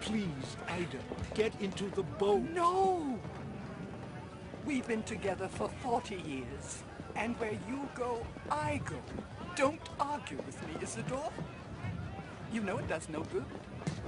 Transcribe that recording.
Please, Ida, get into the boat. No! We've been together for 40 years. And where you go, I go. Don't argue with me, Isidore. You know it does no good.